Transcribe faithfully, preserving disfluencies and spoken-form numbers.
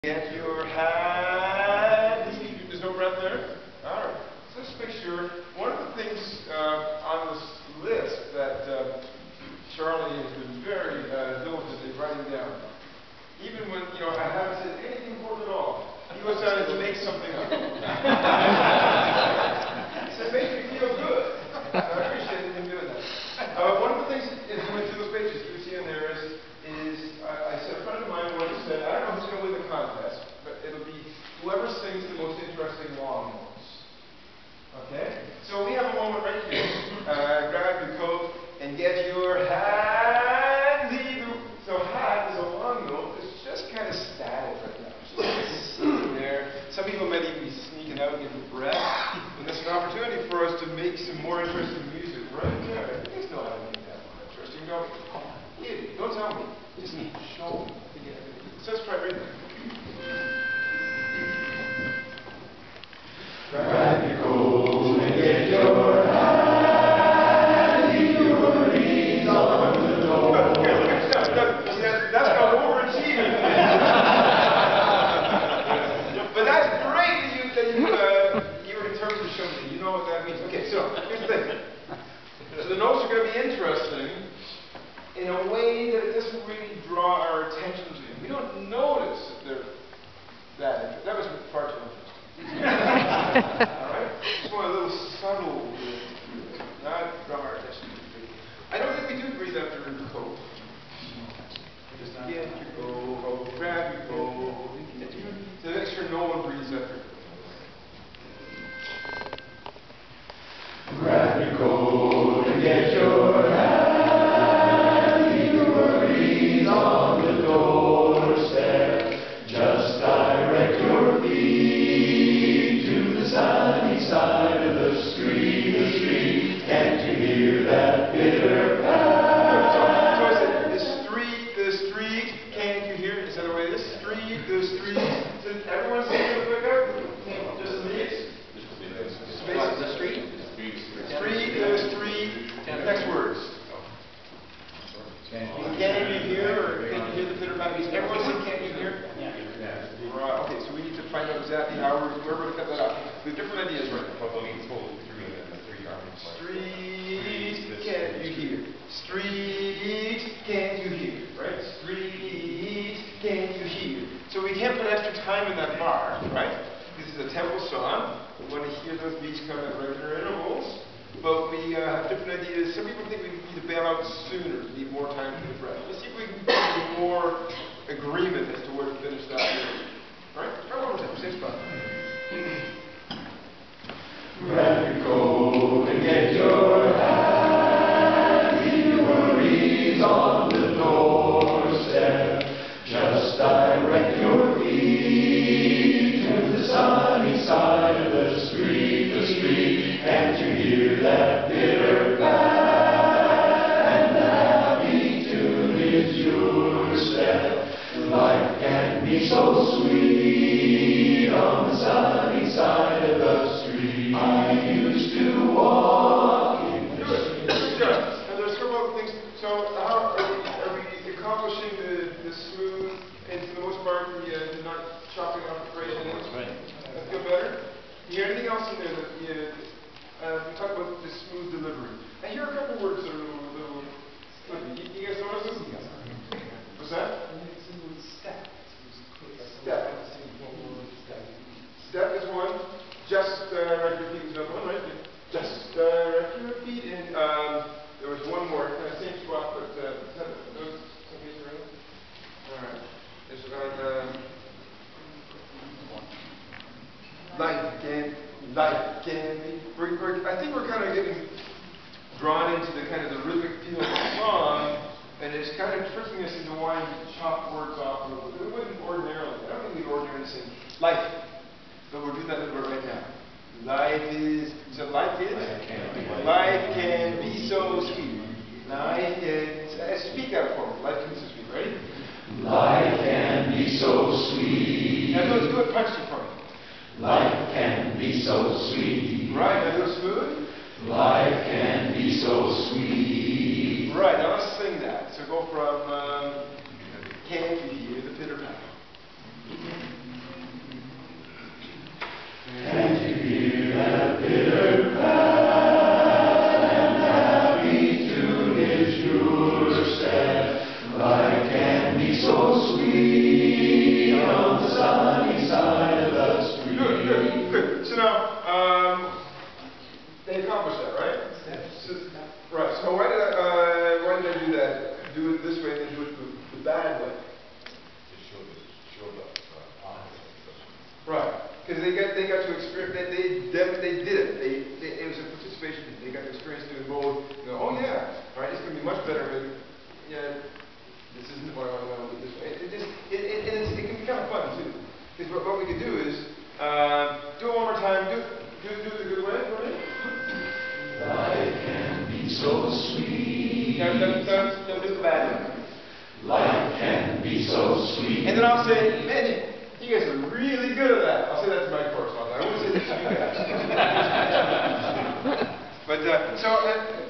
Get your hat. There's no breath there? All right. So let's make sure. One of the things uh, on this list that uh, Charlie has been very uh, diligently writing down, even when you know I haven't said anything important at all, he goes out to make something up. So it makes me feel good. I appreciate him doing that. Uh, one of the things, as we went through those pages, you see in there is, is I, I said a friend of mine once said, I don't know who's going to win the contest, but it'll be whoever sings the most interesting long notes. Okay? So we have a moment right here. Uh, grab your coat and get your hat. So hat is a long note. It's just kind of static right now. It's just sitting there. Some people might even be sneaking out and getting breath. And that's an opportunity for us to make some more interesting music right there. You guys know how to make that more interesting, don't you? Yeah, don't tell me. Just show me. So let's try right there. Grab your coat and get your hat, leave your knees on the door. That's called overachieving. But that's great that you, that you, uh, you were determined to show me. You know what that means. Okay, so here's the thing. So the notes are going to be interesting in a way that it doesn't really draw our attention to them. We don't notice that they're that interesting. That was far too interesting. Alright? Just want a little subtle, not draw our attention. I don't think we do breathe after the coat. Just get your coat, grab your coat. So make sure no one breathes after. Grab your coat and get your hat, leave your worries on the doorstep. Just direct your feet to the sunny side of the street, the street. Can't you hear that bitter path? So, so I said, the street, the street, can't you hear it? Is that the way it is? Street, the street. So everyone's saying it quick out? Just the leaves? Space, the street? Street, the street. Next words. Can you hear, or can you hear the pitter patter? Everyone say, can you hear? Right, okay, so we need to find out exactly how we're, we're going to cut that out. We have different ideas right now. Street, can't you hear? Street, can't you hear? Right? Street, can't you hear? So we can't put extra time in that bar, right? This is a tempo song. We want to hear those beats come at regular intervals. But we uh, have different ideas. Some people think we need to bail out sooner, need more time to get breath. Let's see if we can get more agreement as to where to finish that. All right? Try one more time. Same spot. Grab your coat and get your hat, leave your worries on the doorstep. Just direct your feet to the sunny side of the street, the street. Can't you hear that bitter path? And the happy tune is your step. Life can be so sweet on the sunny side of the street. I used to walk in the street. Good job. And there's several other things. So how are we, are we accomplishing the, the smooth, and for the most part, the uh, not chopping off the phrase? That's right. That feel better? You hear anything else in there that you, uh, we talked about the smooth delivery. I hear a couple words that are a little, little flippy. You, you guys notice them? What's that? Step. Step is one. Just direct your feet is another one, right? Just direct your feet. And um, there was one more, kind of same spot, but uh, is that those somebody's around? All right. It's on um, life can, life can be. We're, we're, I think we're kind of getting drawn into the kind of the rhythmic feel of the song, and it's kind of tricking us into wanting to chop words off a little bit. We wouldn't ordinarily. I don't think we'd ordinarily sing life. But we'll do that a little bit right now. Life is, so life is? Life can be, life can be so sweet. Life can, uh, speak out for me. Life can be so sweet. Ready? Life can be so sweet. Now do it, do it punchy for me. Life can be so sweet. Right, now do it smooth. Life can be so sweet. Right, now let's sing that. So go from, um, can't you hear the pitter patter? because they got they got to experience. They they, them, they did it. They, they it was a participation. They got to experience doing both. You know, oh yeah, all right, it's going to be much better. But yeah, this isn't what I want to know. This way, it, it just it, it, it, it's, it can be kind of fun too. Because what, what we could do is uh, do it one more time. Do do do it the good way. Right? Life can be so sweet. No, don't, don't, don't do the bad one. Life can be so sweet. And then I'll say, man, you guys are really good at that. I'll say that to my course. I won't say that to you guys. But, uh, so, uh,